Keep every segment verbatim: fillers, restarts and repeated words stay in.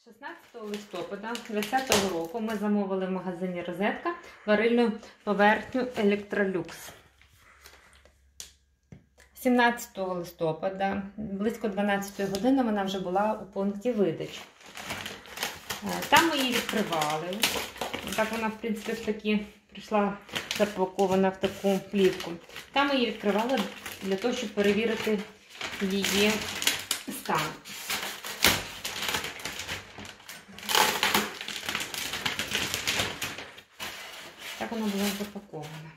шістнадцятого листопада двадцятого року ми замовили в магазині Розетка варильну поверхню Electrolux. сімнадцятого листопада, близько дванадцятої години, вона вже була у пункті видачі. Там ми її відкривали. Так вона, в принципі, в такі, прийшла запакована в таку плівку. Там ми її відкривали для того, щоб перевірити її стан. Так вона була запакована.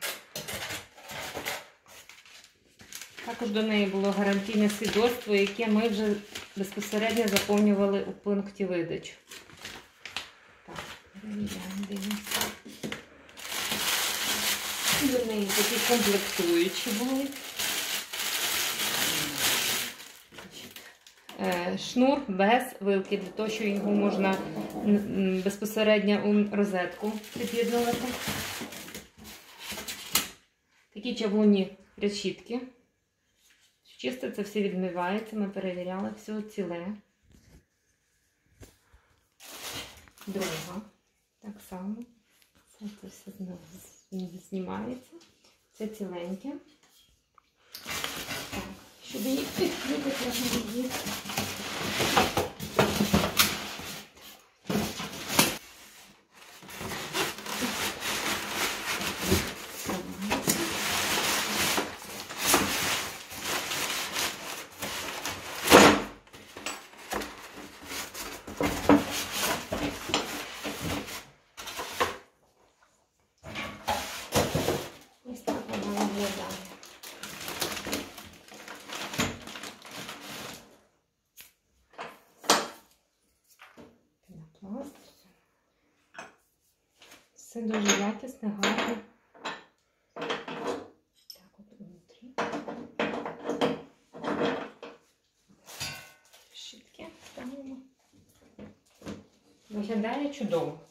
Також до неї було гарантійне свідоцтво, яке ми вже безпосередньо заповнювали у пункті видачі. Так, перевіряємо, дивимося. До неї такі комплектуючі були. Шнур без вилки, для того, що його можна безпосередньо у розетку під'єднувати. Такі чавунні решітки. Чисто це все відмивається, ми перевіряли, все ціле. Друга. Так само. Це, це все знімається. Це ціленьке. Так, щоб її відкрити, треба її. Ось так вона виглядає. Пінопласт. Все дуже якісне, гарне. Так от внутрі. Решітки ставимо. Виглядає чудово.